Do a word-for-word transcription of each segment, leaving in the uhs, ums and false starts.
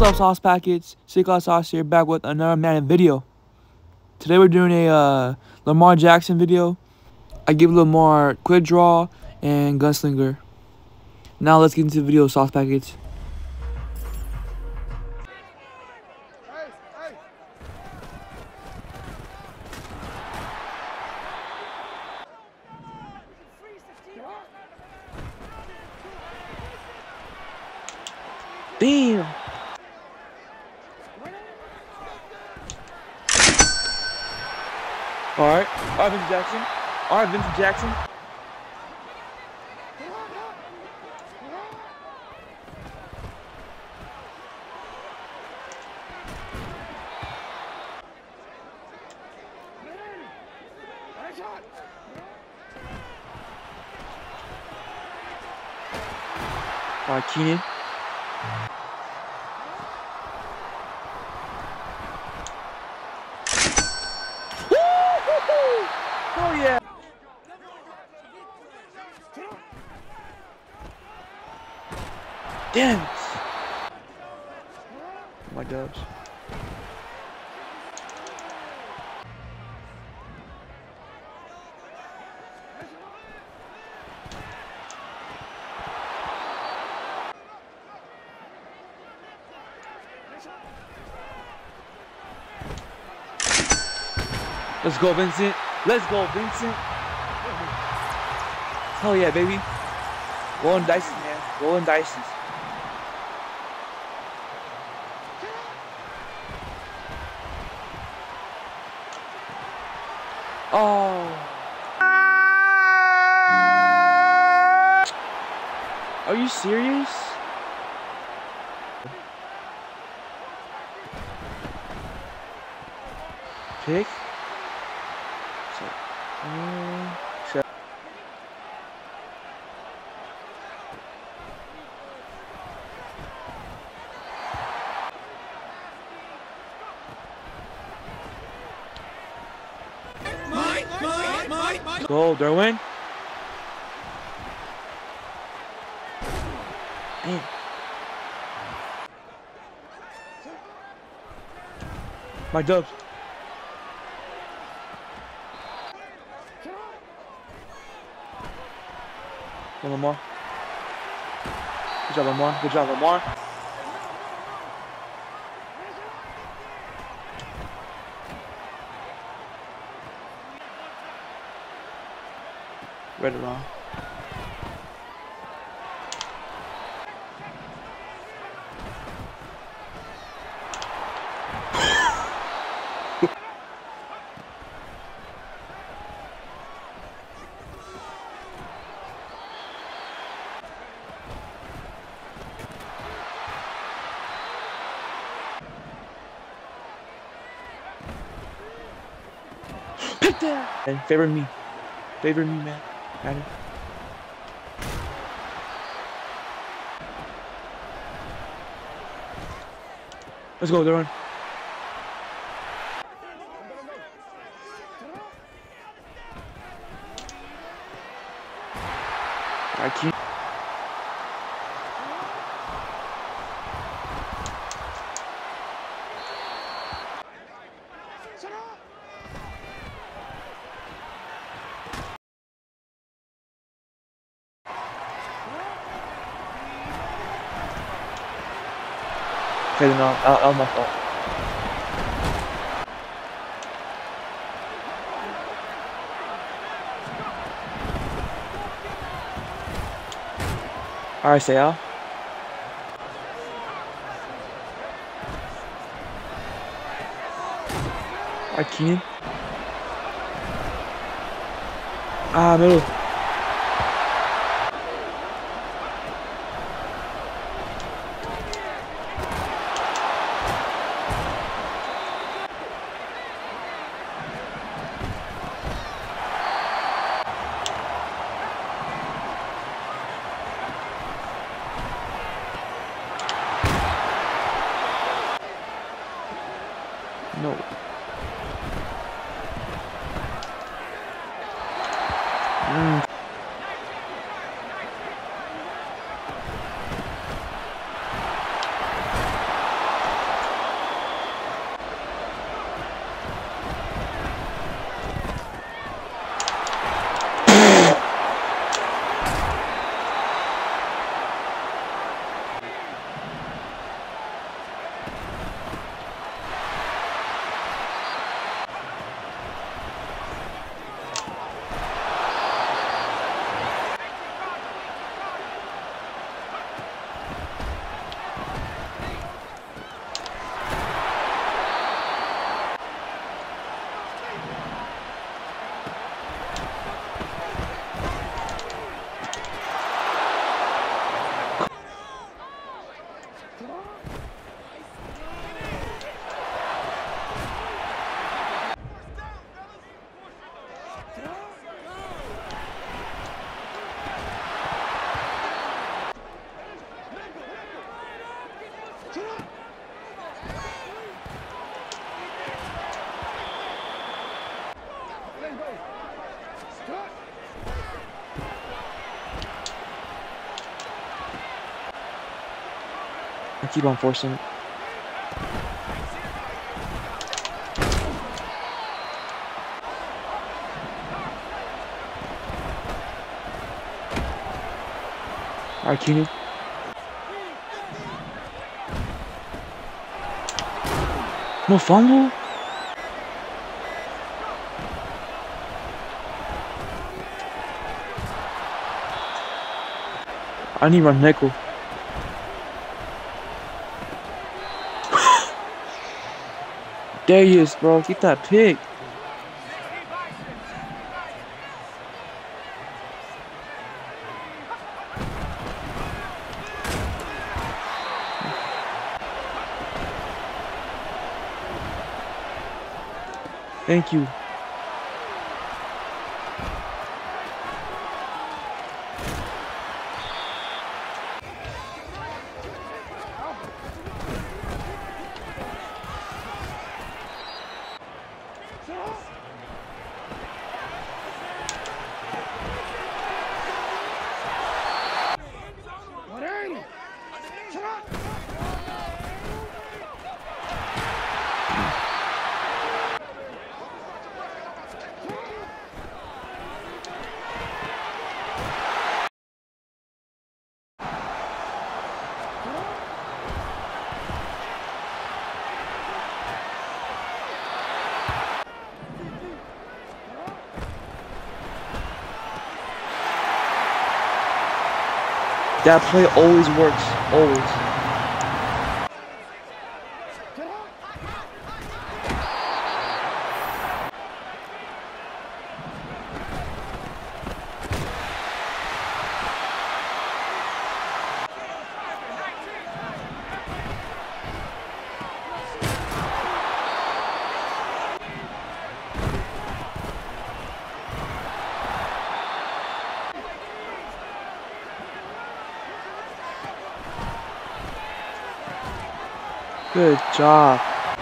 up, Sauce Packets? C-Class Sauce here, back with another Madden video. Today we're doing a uh, Lamar Jackson video. I give Lamar quick draw and gunslinger. Now let's get into the video, Sauce Packets. Damn. All right, all right, Vincent Jackson. All right, Vincent Jackson. All right, Keenan. Oh yeah. Damn it. My dubs. Let's go, Vincent. Let's go, Vincent. Hell yeah, baby. Rolling dice, man. Rolling dice. Oh. Are you serious? Pick? So, um, so. Mine, mine, mine, mine. Go, Derwin. Damn. My dubs. Go, Lamar. Good job, Lamar. Good job, Lamar. Right around. Pick that! And favor me. Favor me, man. Got it. Let's go, Derwin. I can't. Okay, then I'll, I'll, I'll my fault. Alright, say Al. Alright, Keenan. Ah, middle. No. Mm, I keep on forcing it. Alright, Keenan. No fumble? I need my nickel. There he is, bro. Get that pick. Thank you. That play always works, always. Good job.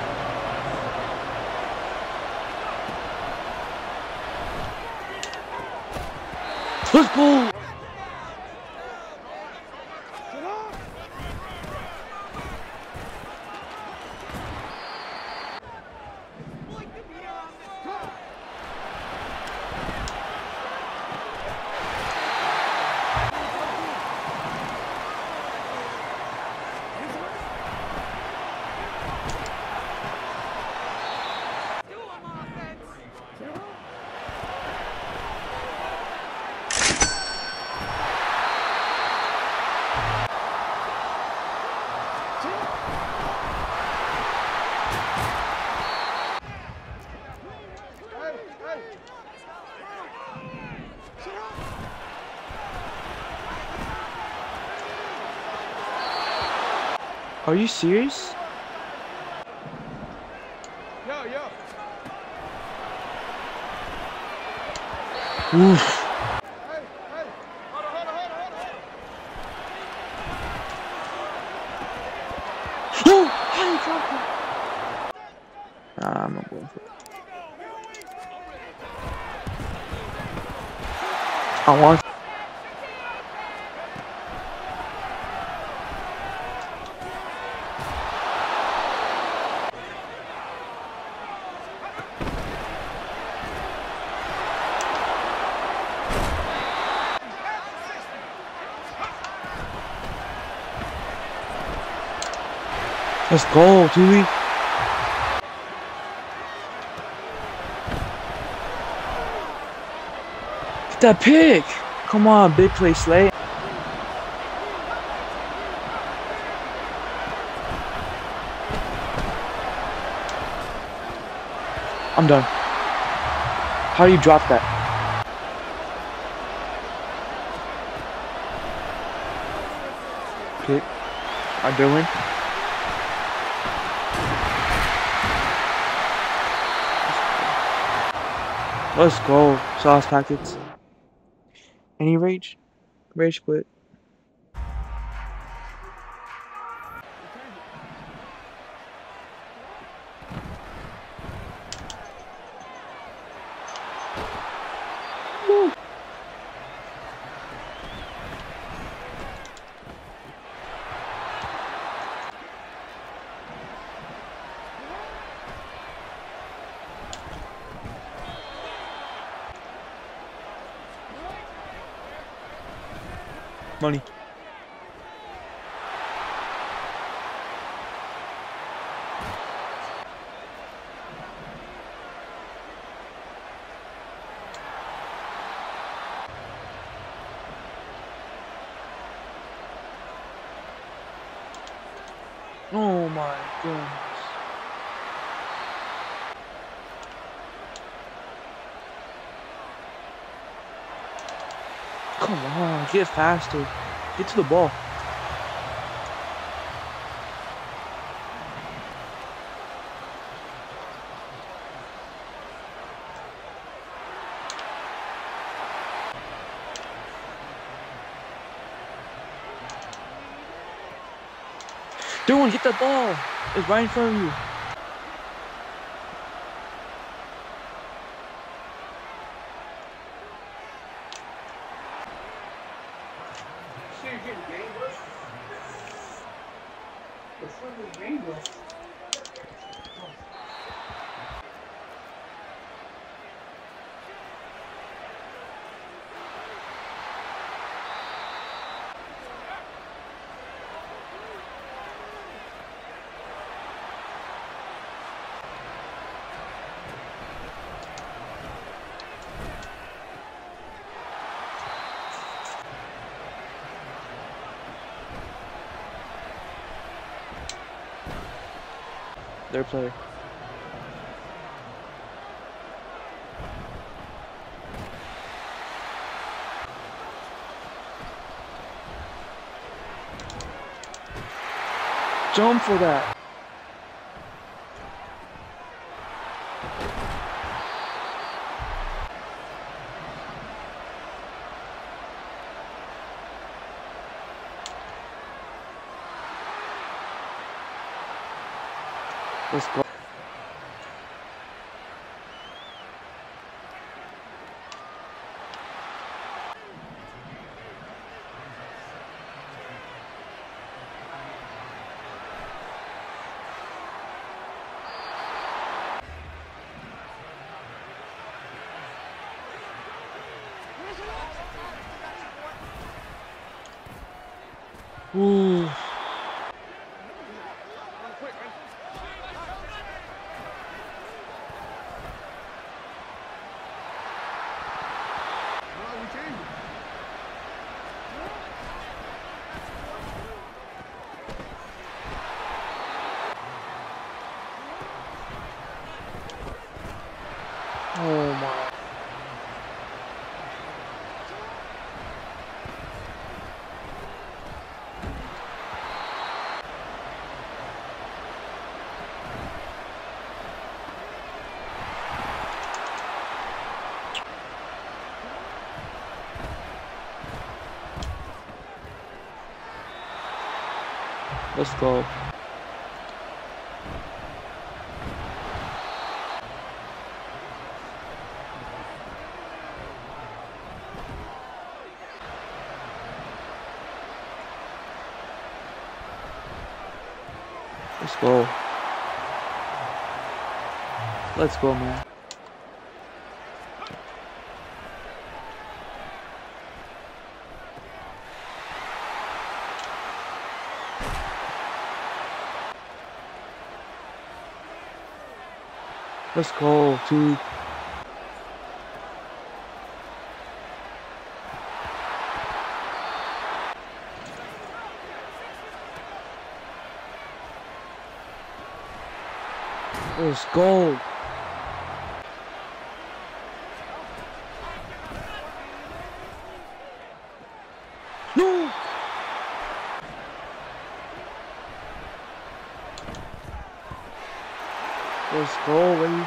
Let's go. Are you serious? Yo, yo. Oof. Hey, hey. Hold on, hold on, hold on, hold on. Oh, how you dropped it? Nah, I'm not going for it. I want. Let's go, Dewey. Get that pick. Come on, big play, Slay. I'm done. How do you drop that? Pick. I'm doing. Let's go, sauce packets. Any rage? Rage quit. Woo. Money. Oh my goodness. Come on, get faster. Get to the ball. Dude, get the ball. It's right in front of you. Their player. Jump for that. Let's go. Ooh. Oh my. Let's go. Let's go. Let's go, man. Let's go, dude. Let's go. No. Let's go, baby.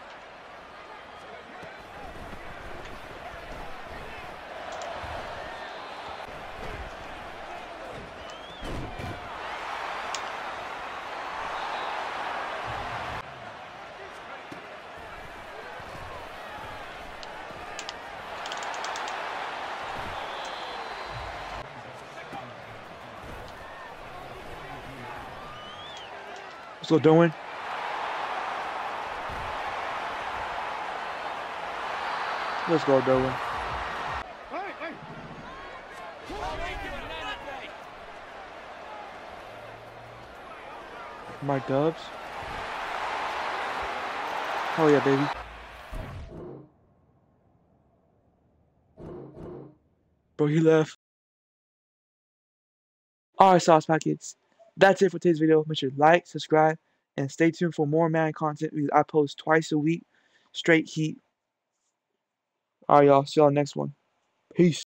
Let's go, Doan. Let's go, Doan. Hey, hey. My Dubs. Hell yeah, baby. Bro, he left. Alright, Sauce Packets. That's it for today's video. Make sure to like, subscribe, and stay tuned for more Madden content because I post twice a week. Straight heat. Alright, y'all. See y'all next one. Peace.